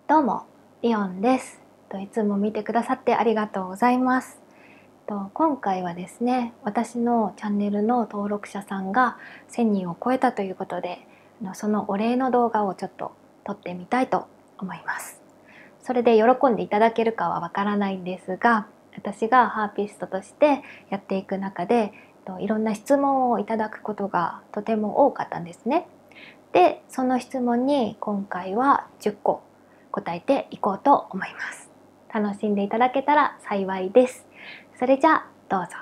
どうも、リオンです。いつも見てくださってありがとうございます。今回はですね、私のチャンネルの登録者さんが1000人を超えたということで、そのお礼の動画をちょっと撮ってみたいと思います。それで喜んでいただけるかはわからないんですが、私がハーピストとしてやっていく中で、いろんな質問をいただくことがとても多かったんですね。で、その質問に今回は10個答えていこうと思います。楽しんでいただけたら幸いです。それじゃあどうぞ。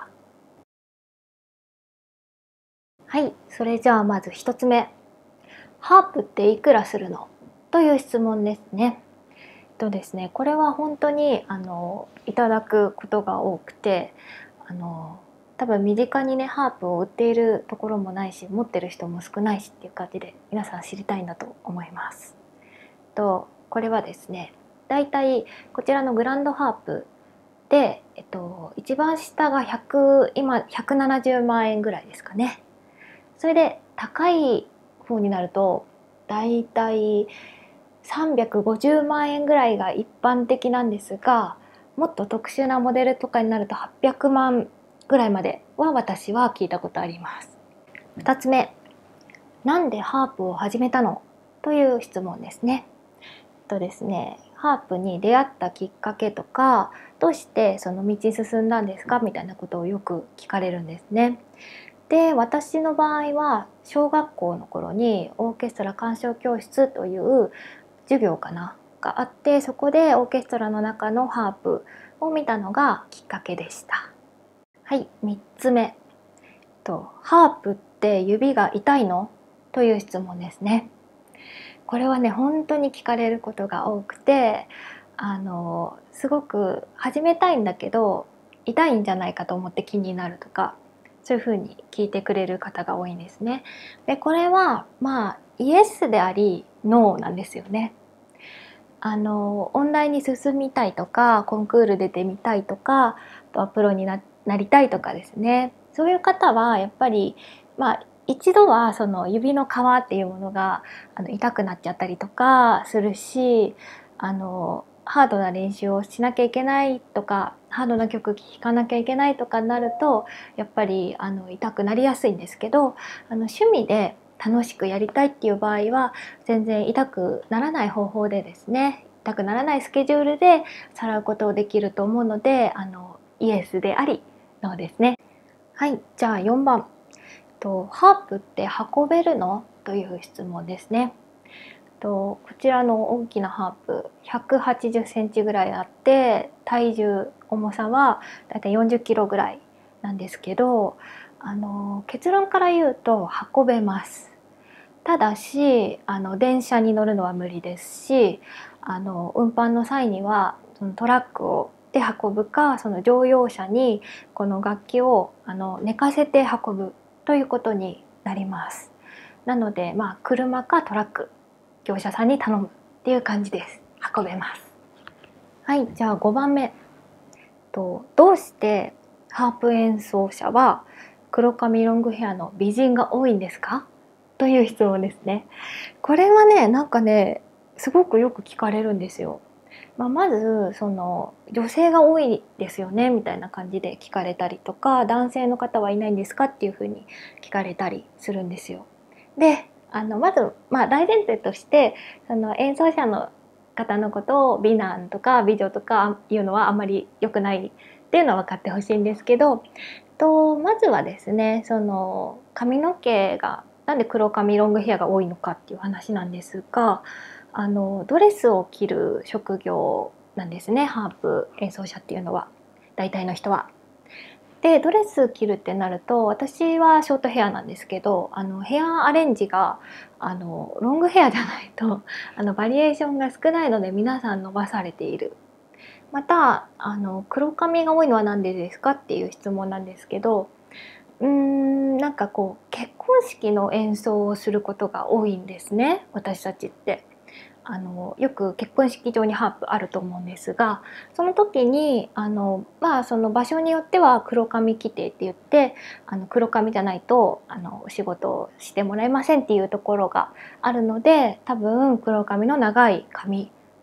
はい、それじゃあまず1つ目。ハープっていくらするの？という質問ですね。ですね、これは本当にいただくことが多くて、多分身近にねハープを売っているところもないし、持ってる人も少ないしっていう感じで皆さん知りたいんだと思います。これはですね、だいたいこちらのグランドハープで、一番下が今170万円ぐらいですかね。それで高い方になるとだいたい350万円ぐらいが一般的なんですが、もっと特殊なモデルとかになると800万ぐらいまでは私は聞いたことあります。2つ目、なんでハープを始めたの？という質問ですね。ですね、ハープに出会ったきっかけとか、どうしてその道進んだんですかみたいなことをよく聞かれるんですね。で、私の場合は小学校の頃にオーケストラ鑑賞教室という授業があって、そこでオーケストラの中のハープを見たのがきっかけでした。はい、3つ目。ハープって指が痛いの？という質問ですね。これはね、本当に聞かれることが多くて、すごく始めたいんだけど痛いんじゃないかと思って気になるとか、そういうふうに聞いてくれる方が多いんですね。で、これはイエスでありノーなんですよね。音大に進みたいとか、コンクール出てみたいとか、あとはプロになりたいとかですね、そういう方はやっぱり一度はその指の皮っていうものが痛くなっちゃったりとかするし、ハードな練習をしなきゃいけないとか、ハードな曲聴かなきゃいけないとかになるとやっぱり痛くなりやすいんですけど、趣味で楽しくやりたいっていう場合は全然痛くならない方法でですね、痛くならないスケジュールでさらうことをできると思うので、イエスでありノーですね。はい、じゃあ4番。ハープって運べるの？という質問ですね。こちらの大きなハープ180センチぐらいあって、体重重さはだいたい40キロぐらいなんですけど、結論から言うと運べます。ただし電車に乗るのは無理ですし、運搬の際にはそのトラックをで運ぶか、その乗用車にこの楽器を寝かせて運ぶということになります。なので車かトラック、業者さんに頼むっていう感じです。運べます。はい、じゃあ5番目。どうしてハープ演奏者は黒髪ロングヘアの美人が多いんですか？という質問ですね。これはね、なんかね、すごくよく聞かれるんですよ。まずその女性が多いですよねみたいな感じで聞かれたりとか、男性の方はいないんですかっていうふうに聞かれたりするんですよ。で、まず大前提としてその演奏者の方のことを美男とか美女とかいうのはあんまり良くないっていうのは分かってほしいんですけど、まずはですね、その髪の毛がなんで黒髪ロングヘアが多いのかっていう話なんですが、ドレスを着る職業なんですね、ハープ演奏者っていうのは、大体の人は。で、ドレス着るってなると、私はショートヘアなんですけど、ヘアアレンジがロングヘアじゃないとバリエーションが少ないので皆さん伸ばされている。また黒髪が多いのは何でですかっていう質問なんですけど、なんかこう結婚式の演奏をすることが多いんですね、私たちって。よく結婚式場にハープあると思うんですが、その時にその場所によっては黒髪規定って言って、黒髪じゃないとお仕事をしてもらえませんっていうところがあるので、多分黒髪の長い髪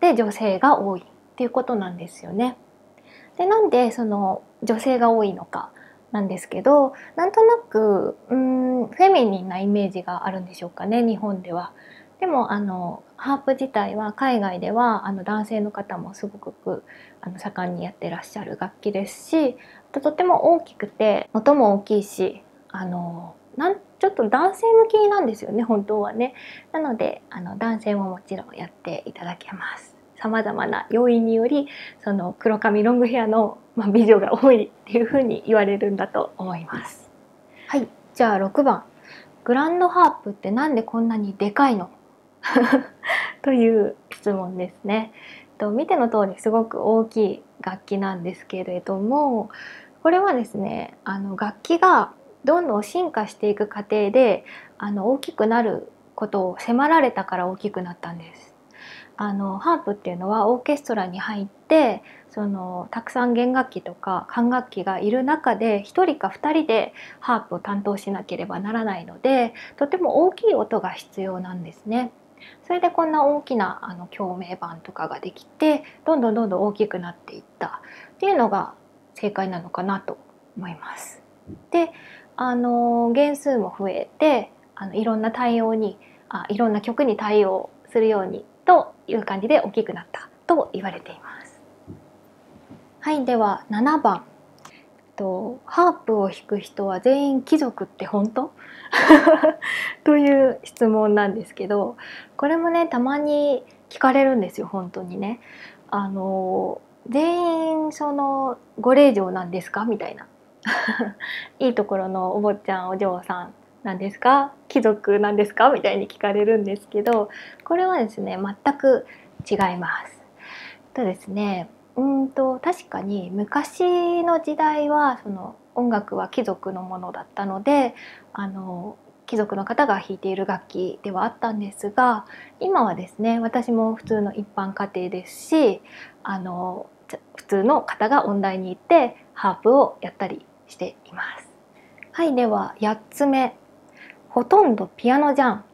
で女性が多いっていうことなんですよね。でなんでその女性が多いのかなんですけど、なんとなくフェミニンなイメージがあるんでしょうかね、日本では。でもハープ自体は海外では男性の方もすごく盛んにやってらっしゃる楽器ですし、とても大きくて音も大きいしちょっと男性向きなんですよね、本当はね。なので男性ももちろんやっていただけます。さまざまな要因によりその黒髪ロングヘアの、美女が多いっていうふうに言われるんだと思います。はい、じゃあ6番、グランドハープってなんでこんなにでかいのという質問ですね。見ての通りすごく大きい楽器なんですけれども、これはですね楽器がどんどん進化していく過程で大きくなることを迫られたから大きくなったんです。ハープっていうのはオーケストラに入ってたくさん弦楽器とか管楽器がいる中で1人か2人でハープを担当しなければならないので、とても大きい音が必要なんですね。それでこんな大きな共鳴板とかができてどんどん大きくなっていったっていうのが正解なのかなと思います。で弦数も増えていろんな曲に対応するようにという感じで大きくなったと言われています。はい、では7番。ハープを弾く人は全員貴族って本当という質問なんですけど、これもねたまに聞かれるんですよ、本当にね。全員ご令嬢なんですかみたいな。いいところのお坊ちゃんお嬢さんなんですか、貴族なんですかみたいに聞かれるんですけど、これはですね全く違います。ですね確かに昔の時代は音楽は貴族のものだったので貴族の方が弾いている楽器ではあったんですが、今はですね私も普通の一般家庭ですし普通の方が音大に行ってハープをやったりしています。はい、では8つ目、ほとんどピアノじゃん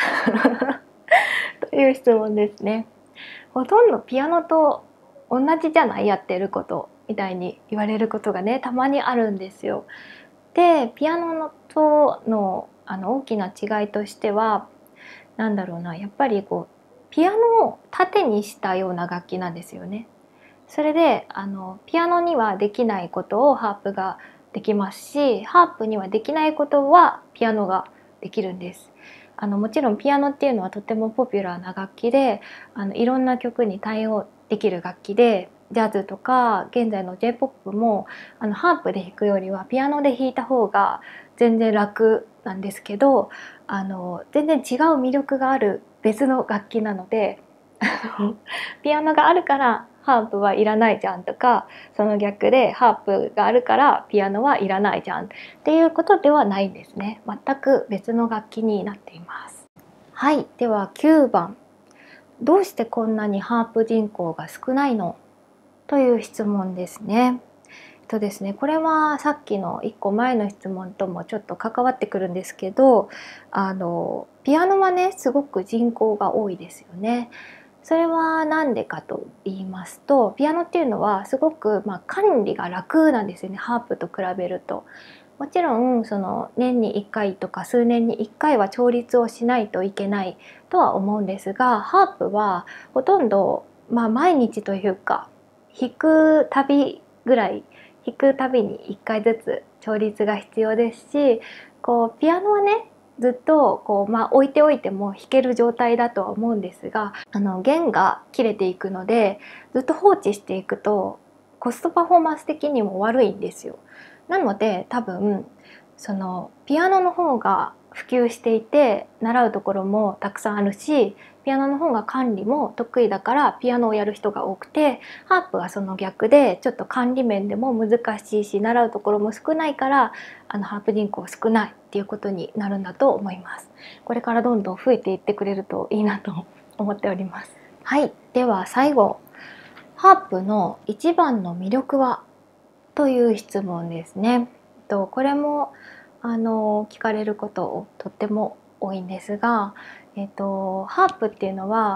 という質問ですね。ほとんどピアノと同じじゃない、やってることみたいに言われることがねたまにあるんですよ。でピアノとの大きな違いとしてはやっぱりピアノを縦にしたような楽器なんですよね。それでピアノにはできないことをハープができますし、ハープにはできないことはピアノができるんです。もちろんピアノっていうのはとてもポピュラーな楽器でいろんな曲に対応できる楽器で、ジャズとか現在の J-POP もハープで弾くよりはピアノで弾いた方が全然楽なんですけど、全然違う魅力がある別の楽器なのでピアノがあるからハープはいらないじゃんとか、その逆でハープがあるからピアノはいらないじゃんっていうことではないんですね。全く別の楽器になっています。はい、では9番。どうしてこんなにハープ人口が少ないのという質問ですね。ですね、これはさっきの1個前の質問ともちょっと関わってくるんですけど、ピアノはねすごく人口が多いですよね。それは何でかと言いますと、ピアノっていうのはすごく管理が楽なんですよね、ハープと比べると。もちろん年に1回とか数年に1回は調律をしないといけないとは思うんですが、ハープはほとんど、毎日というか弾くたびぐらい弾くたびに1回ずつ調律が必要ですし、ピアノはねずっと置いておいても弾ける状態だとは思うんですが、弦が切れていくのでずっと放置していくとコストパフォーマンス的にも悪いんですよ。なので多分ピアノの方が普及していて習うところもたくさんあるし、ピアノの方が管理も得意だからピアノをやる人が多くて、ハープはその逆でちょっと管理面でも難しいし習うところも少ないからハープ人口少ないっていうことになるんだと思います。これからどんどん増えていってくれるといいなと思っております。はい、では最後、ハープの一番の魅力はという質問ですね。これも聞かれることとっても多いんですが、ハープっていうのは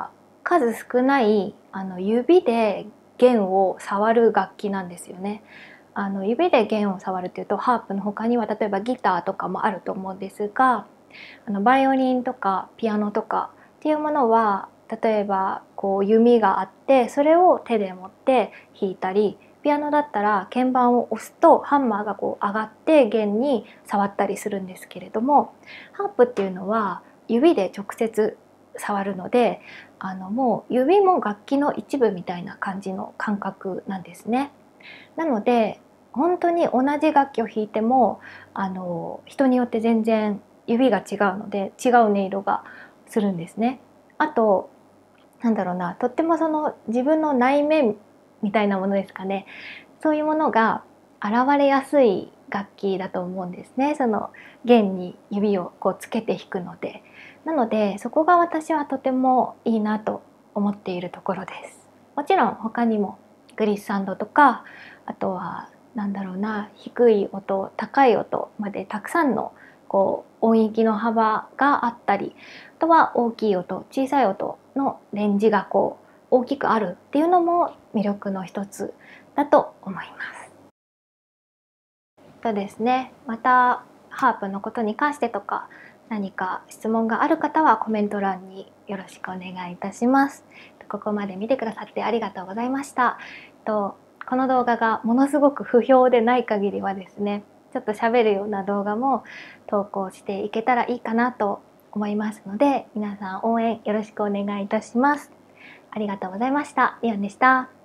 数少ない指で弦を触る楽器なんですよね。指で弦を触るっていうとハープの他には例えばギターとかもあると思うんですが、バイオリンとかピアノとかっていうものは例えばこう弓があってそれを手で持って弾いたり、ピアノだったら鍵盤を押すとハンマーがこう上がって弦に触ったりするんですけれども、ハープっていうのは指で直接触るので、もう指も楽器の一部みたいな感じの感覚なんですね。なので本当に同じ楽器を弾いても人によって全然指が違うので違う音色がするんですね。あとなんだろうな、とってもその自分の内面みたいなものですかね、そういうものが現れやすい楽器だと思うんですね。その弦に指をこうつけて弾くので。なのでそこが私はとてもいいなと思っているところです。もちろん他にもグリッサンドとか、あとはなんだろうな、低い音高い音までたくさんのこう音域の幅があったり、あとは大きい音小さい音のレンジがこう大きくあるっていうのも魅力の一つだと思います。とですね、またハープのことに関してとか何か質問がある方はコメント欄によろしくお願いいたします。ここまで見てくださってありがとうございました。この動画がものすごく不評でない限りはですね、ちょっと喋るような動画も投稿していけたらいいかなと思いますので、皆さん応援よろしくお願いいたします。ありがとうございました。リオンでした。